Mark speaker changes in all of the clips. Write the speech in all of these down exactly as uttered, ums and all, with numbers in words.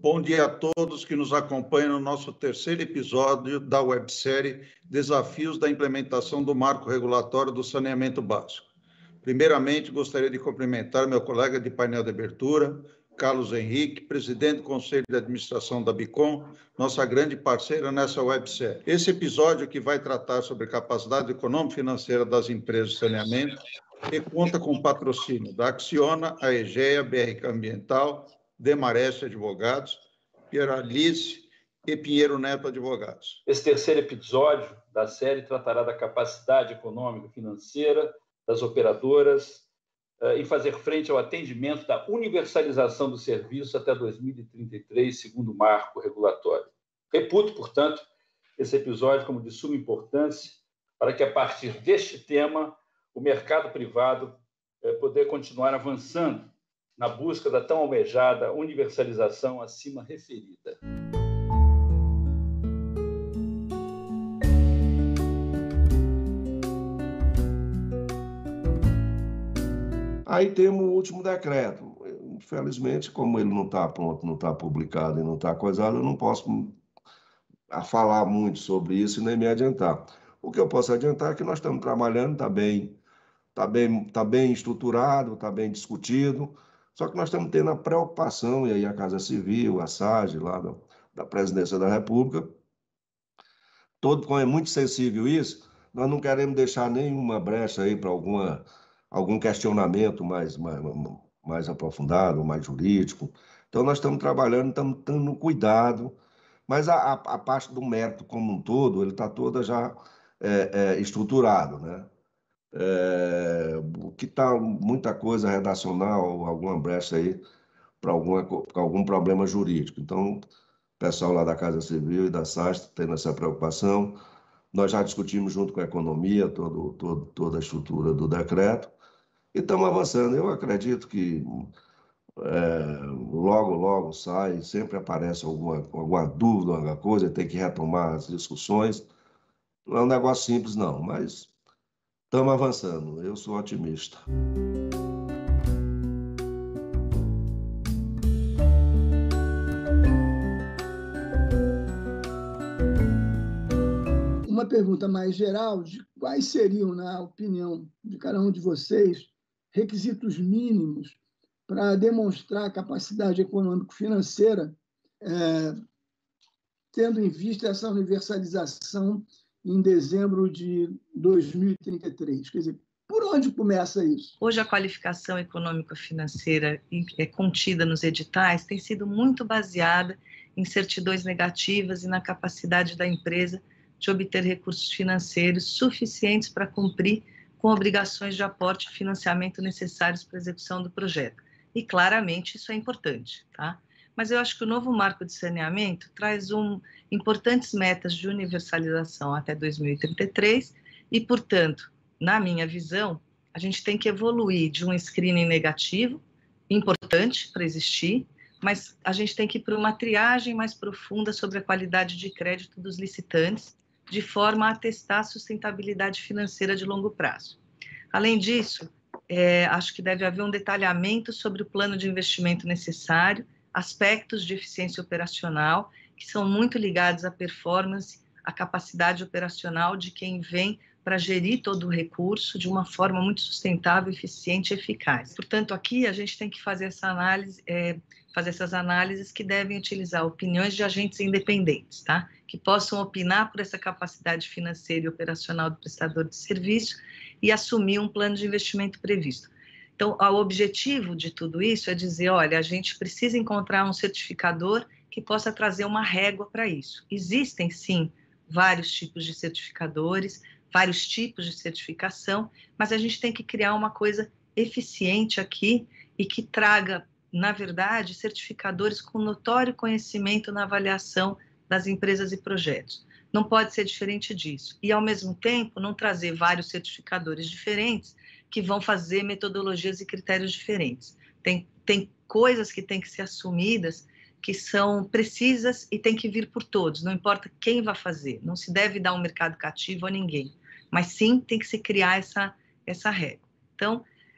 Speaker 1: Bom dia a todos que nos acompanham no nosso terceiro episódio da websérie Desafios da Implementação do Marco Regulatório do Saneamento Básico. Primeiramente, gostaria de cumprimentar meu colega de painel de abertura, Carlos Henrique, presidente do Conselho de Administração da Bicom, nossa grande parceira nessa websérie. Esse episódio, que vai tratar sobre capacidade econômico-financeira das empresas de saneamento, e conta com o patrocínio da Acciona, a Egea, B R K Ambiental, Demarest Advogados, Pieralice e Pinheiro Neto Advogados.
Speaker 2: Esse terceiro episódio da série tratará da capacidade econômica financeira das operadoras uh, em fazer frente ao atendimento da universalização do serviço até dois mil e trinta e três, segundo o marco regulatório. Reputo, portanto, esse episódio como de suma importância para que, a partir deste tema, o mercado privado uh, poder continuar avançando na busca da tão almejada universalização acima referida.
Speaker 3: Aí temos o último decreto. Infelizmente, como ele não está pronto, não está publicado e não está coisado, eu não posso falar muito sobre isso e nem me adiantar. O que eu posso adiantar é que nós estamos trabalhando, está bem, tá bem, tá bem estruturado, está bem discutido, só que nós estamos tendo a preocupação, e aí a Casa Civil, a SAGE, lá da, da Presidência da República, todo, como é muito sensível isso, nós não queremos deixar nenhuma brecha aí para alguma, algum questionamento mais, mais, mais aprofundado, mais jurídico. Então, nós estamos trabalhando, estamos dando cuidado, mas a, a, a parte do mérito como um todo, ele está toda já é, é, estruturado, né? É, que está muita coisa redacional, alguma brecha aí para algum problema jurídico. Então, o pessoal lá da Casa Civil e da SAGE tendo essa preocupação. Nós já discutimos junto com a economia todo, todo, toda a estrutura do decreto e estamos avançando. Eu acredito que é, logo, logo sai, sempre aparece alguma, alguma dúvida, alguma coisa, tem que retomar as discussões. Não é um negócio simples, não, mas estamos avançando, eu sou otimista.
Speaker 4: Uma pergunta mais geral de quais seriam, na opinião de cada um de vocês, requisitos mínimos para demonstrar a capacidade econômico-financeira, é, tendo em vista essa universalização em dezembro de dois mil e trinta e três. Quer dizer, por onde começa isso?
Speaker 5: Hoje, a qualificação econômico-financeira contida nos editais tem sido muito baseada em certidões negativas e na capacidade da empresa de obter recursos financeiros suficientes para cumprir com obrigações de aporte e financiamento necessários para a execução do projeto. E, claramente, isso é importante, tá? Mas eu acho que o novo marco de saneamento traz um, importantes metas de universalização até dois mil e trinta e três e, portanto, na minha visão, a gente tem que evoluir de um screening negativo, importante para existir, mas a gente tem que ir para uma triagem mais profunda sobre a qualidade de crédito dos licitantes, de forma a atestar a sustentabilidade financeira de longo prazo. Além disso, é, acho que deve haver um detalhamento sobre o plano de investimento necessário, aspectos de eficiência operacional, que são muito ligados à performance, à capacidade operacional de quem vem para gerir todo o recurso de uma forma muito sustentável, eficiente e eficaz. Portanto, aqui a gente tem que fazer essa análise, é, fazer essas análises que devem utilizar opiniões de agentes independentes, tá? Que possam opinar por essa capacidade financeira e operacional do prestador de serviço e assumir um plano de investimento previsto. Então, o objetivo de tudo isso é dizer, olha, a gente precisa encontrar um certificador que possa trazer uma régua para isso. Existem, sim, vários tipos de certificadores, vários tipos de certificação, mas a gente tem que criar uma coisa eficiente aqui e que traga, na verdade, certificadores com notório conhecimento na avaliação das empresas e projetos. Não pode ser diferente disso. E, ao mesmo tempo, não trazer vários certificadores diferentes que vão fazer metodologias e critérios diferentes. Tem, tem coisas que têm que ser assumidas que são precisas e tem que vir por todos, não importa quem vai fazer, não se deve dar um mercado cativo a ninguém, mas sim tem que se criar essa, essa regra. Então,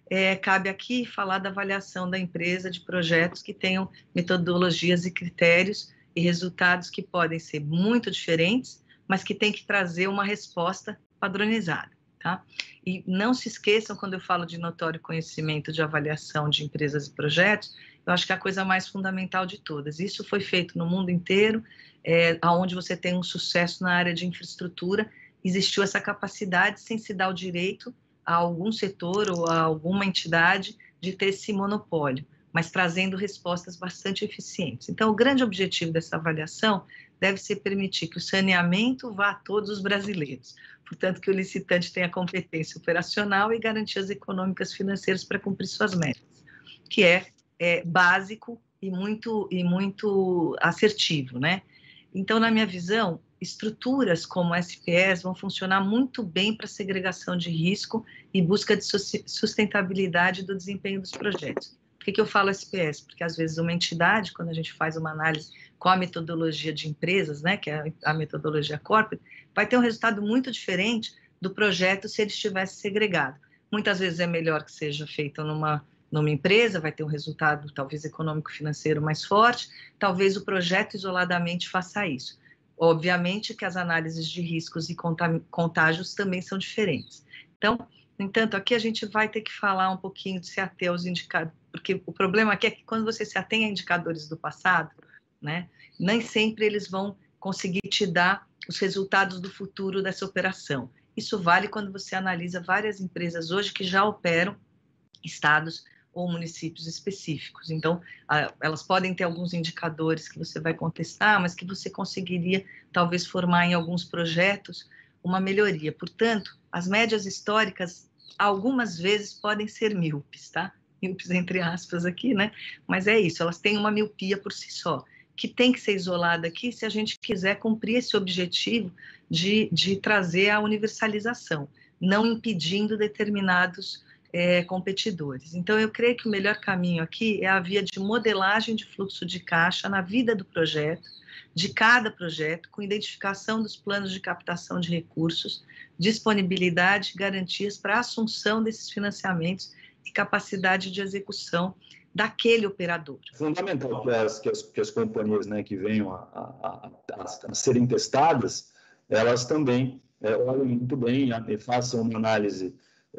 Speaker 5: é, cabe aqui falar da avaliação da empresa de projetos que tenham metodologias e critérios e resultados que podem ser muito diferentes, mas que tem que trazer uma resposta padronizada, tá? E não se esqueçam, quando eu falo de notório conhecimento de avaliação de empresas e projetos, eu acho que é a coisa mais fundamental de todas. Isso foi feito no mundo inteiro, é, onde você tem um sucesso na área de infraestrutura, existiu essa capacidade sem se dar o direito a algum setor ou a alguma entidade de ter esse monopólio, mas trazendo respostas bastante eficientes. Então, o grande objetivo dessa avaliação deve ser permitir que o saneamento vá a todos os brasileiros, portanto, que o licitante tenha competência operacional e garantias econômicas financeiras para cumprir suas metas, que é, é básico e muito, e muito assertivo, né? Então, na minha visão, estruturas como S P Es vão funcionar muito bem para segregação de risco e busca de sustentabilidade do desempenho dos projetos. Por que que eu falo S P Es? Porque, às vezes, uma entidade, quando a gente faz uma análise com a metodologia de empresas, né, que é a metodologia corporate, vai ter um resultado muito diferente do projeto se ele estivesse segregado. Muitas vezes é melhor que seja feito numa, numa empresa, vai ter um resultado, talvez, econômico-financeiro mais forte, talvez o projeto isoladamente faça isso. Obviamente que as análises de riscos e contágios também são diferentes. Então, no entanto, aqui a gente vai ter que falar um pouquinho de se ater aos indicadores, porque o problema aqui é que quando você se atém a indicadores do passado, né, nem sempre eles vão conseguir te dar os resultados do futuro dessa operação. Isso vale quando você analisa várias empresas hoje que já operam estados ou municípios específicos. Então, elas podem ter alguns indicadores que você vai contestar, mas que você conseguiria, talvez, formar em alguns projetos uma melhoria. Portanto, as médias históricas, algumas vezes, podem ser míopes, tá? Míopes entre aspas aqui, né? Mas é isso, elas têm uma miopia por si só, que tem que ser isolada aqui se a gente quiser cumprir esse objetivo de, de trazer a universalização, não impedindo determinados É, competidores. Então, eu creio que o melhor caminho aqui é a via de modelagem de fluxo de caixa na vida do projeto, de cada projeto, com identificação dos planos de captação de recursos, disponibilidade e garantias para a assunção desses financiamentos e capacidade de execução daquele operador.
Speaker 6: É fundamental que as, que as, que as companhias, né, que venham a, a, a, a serem testadas, elas também é, olhem muito bem e façam uma análise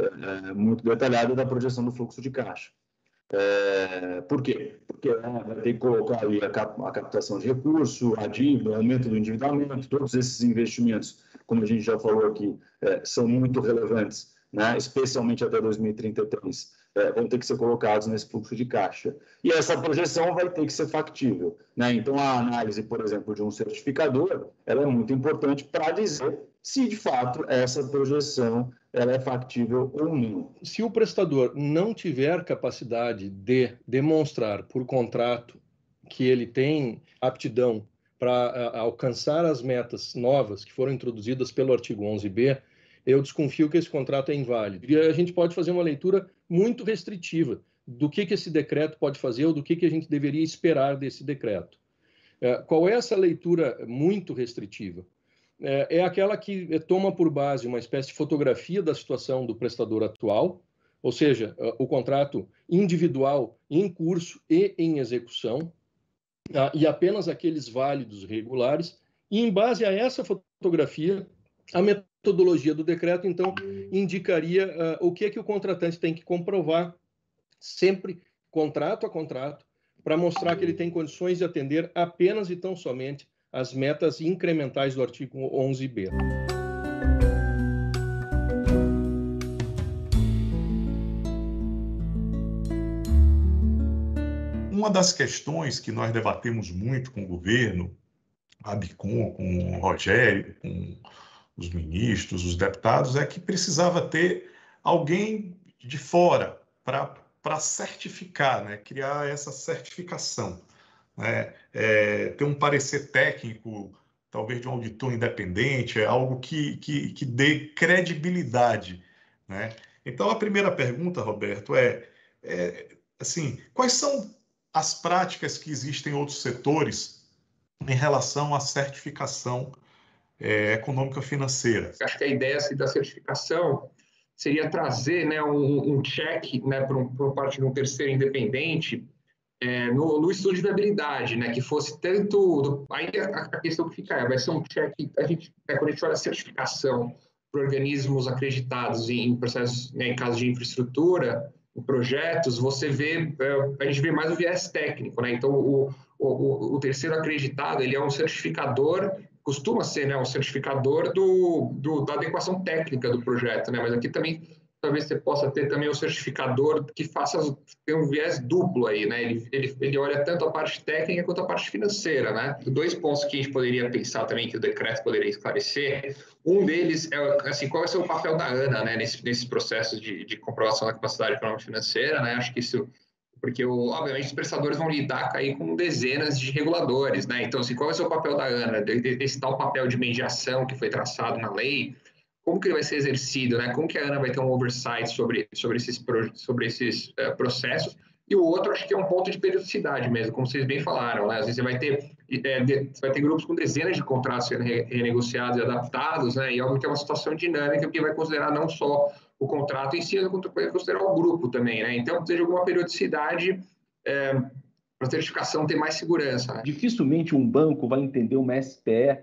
Speaker 6: É, muito detalhada da projeção do fluxo de caixa. É, por quê? Porque né, vai ter que colocar ali a, cap, a captação de recurso, a dívida, o aumento do endividamento, todos esses investimentos, como a gente já falou aqui, é, são muito relevantes, né, especialmente até dois mil e trinta e três, é, vão ter que ser colocados nesse fluxo de caixa. E essa projeção vai ter que ser factível, né? Então, a análise, por exemplo, de um certificador, ela é muito importante para dizer se, de fato, essa projeção ela é factível ou não.
Speaker 7: Se o prestador não tiver capacidade de demonstrar por contrato que ele tem aptidão para alcançar as metas novas que foram introduzidas pelo artigo onze B, eu desconfio que esse contrato é inválido. E a gente pode fazer uma leitura muito restritiva do que, que esse decreto pode fazer ou do que, que a gente deveria esperar desse decreto. Qual é essa leitura muito restritiva? É aquela que toma por base uma espécie de fotografia da situação do prestador atual, ou seja, o contrato individual em curso e em execução, e apenas aqueles válidos regulares, e em base a essa fotografia, a metodologia do decreto, então, indicaria uh, o que é que o contratante tem que comprovar, sempre, contrato a contrato, para mostrar que ele tem condições de atender apenas e tão somente as metas incrementais do artigo onze B.
Speaker 8: Uma das questões que nós debatemos muito com o governo, a Bicom, com o Rogério, com os ministros, os deputados, é que precisava ter alguém de fora para certificar, né? Criar essa certificação. Né? É, ter um parecer técnico, talvez de um auditor independente, é algo que, que, que dê credibilidade. Né? Então, a primeira pergunta, Roberto, é, é assim, quais são as práticas que existem em outros setores em relação à certificação é, econômica financeira?
Speaker 9: Acho que a ideia assim, da certificação seria trazer, né, um, um check, né, por, por parte de um terceiro independente é, no, no estudo de viabilidade, né, que fosse tanto... Aí a, a questão que fica é, vai ser um check... A gente, né, quando a gente olha a certificação para organismos acreditados em, em processos, né, em casos de infraestrutura, em projetos, você vê... É, a gente vê mais o viés técnico, né? Então, o, o, o terceiro acreditado, ele é um certificador... Costuma ser, né, um certificador do, do, da adequação técnica do projeto, né? Mas aqui também, talvez você possa ter também um certificador que faça tem um viés duplo aí, né? Ele, ele, ele olha tanto a parte técnica quanto a parte financeira, né? Dois pontos que a gente poderia pensar também que o decreto poderia esclarecer. Um deles é, assim, qual vai ser o papel da ANA, né, nesse, nesse processo de, de comprovação da capacidade econômica financeira, né? Acho que isso... Porque, obviamente, os prestadores vão lidar aí com dezenas de reguladores, né? Então, assim, qual é o seu papel da ANA? Esse tal papel de mediação que foi traçado na lei, como que ele vai ser exercido, né? Como que a ANA vai ter um oversight sobre, sobre esses, sobre esses uh, processos? E o outro, acho que é um ponto de periodicidade mesmo, como vocês bem falaram, né? Às vezes você vai ter, é, de, você vai ter grupos com dezenas de contratos sendo re, renegociados e adaptados, né? E algo que é uma situação dinâmica, que vai considerar não só o contrato em si, mas vai considerar o grupo também, né? Então, precisa de alguma periodicidade é, para a certificação ter mais segurança, né?
Speaker 10: Dificilmente um banco vai entender uma S P E é,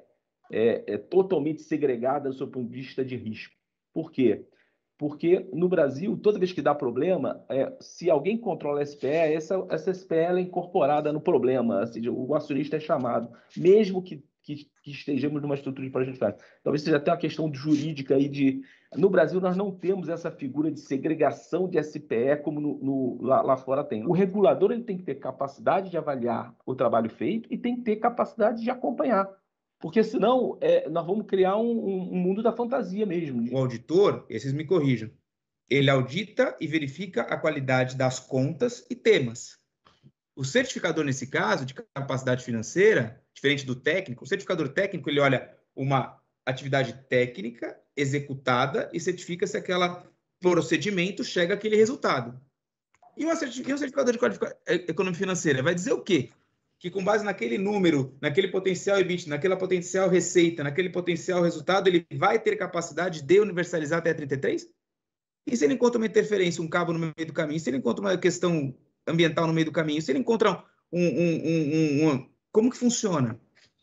Speaker 10: é, totalmente segregada do seu ponto de vista de risco. Por quê? Porque no Brasil, toda vez que dá problema, é, se alguém controla a S P E, essa, essa S P E ela é incorporada no problema, ou seja, o acionista é chamado, mesmo que, que, que estejamos numa estrutura de projeto. Talvez seja até uma questão jurídica aí de... No Brasil, nós não temos essa figura de segregação de S P E como no, no, lá, lá fora tem. O regulador ele tem que ter capacidade de avaliar o trabalho feito e tem que ter capacidade de acompanhar. Porque senão é, nós vamos criar um, um, um mundo da fantasia mesmo.
Speaker 11: O auditor, esses me corrijam, ele audita e verifica a qualidade das contas e temas. O certificador, nesse caso, de capacidade financeira, diferente do técnico, o certificador técnico, ele olha uma atividade técnica executada e certifica se aquele procedimento chega àquele resultado. E, uma certific... e um certificador de qualificação econômica financeira vai dizer o quê? Que com base naquele número, naquele potencial E B I T, naquela potencial receita, naquele potencial resultado, ele vai ter capacidade de universalizar até trinta e três? E se ele encontra uma interferência, um cabo no meio do caminho, se ele encontra uma questão ambiental no meio do caminho, se ele encontra um... um, um, um, um... Como que funciona?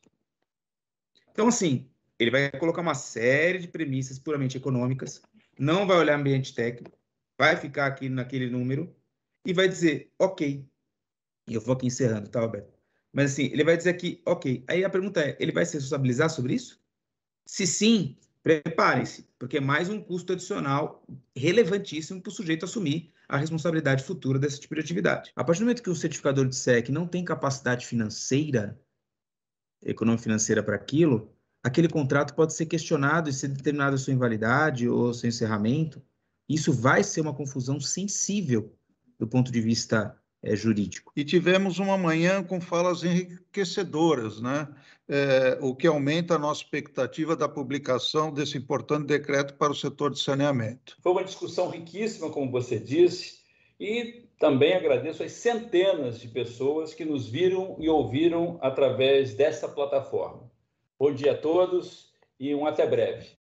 Speaker 11: Então, assim, ele vai colocar uma série de premissas puramente econômicas, não vai olhar ambiente técnico, vai ficar aqui naquele número e vai dizer, ok. E eu vou aqui encerrando, tá, Alberto? Mas assim, ele vai dizer aqui, ok. Aí a pergunta é, ele vai se responsabilizar sobre isso? Se sim, preparem-se, porque é mais um custo adicional relevantíssimo para o sujeito assumir a responsabilidade futura desse tipo de atividade. A partir do momento que o certificador de S E C não tem capacidade financeira, econômica financeira para aquilo, aquele contrato pode ser questionado e ser determinada a sua invalidade ou seu encerramento. Isso vai ser uma confusão sensível do ponto de vista é, jurídico.
Speaker 1: E tivemos uma manhã com falas enriquecedoras, né? É, o que aumenta a nossa expectativa da publicação desse importante decreto para o setor de saneamento.
Speaker 2: Foi uma discussão riquíssima, como você disse, e também agradeço as centenas de pessoas que nos viram e ouviram através dessa plataforma. Bom dia a todos e um até breve.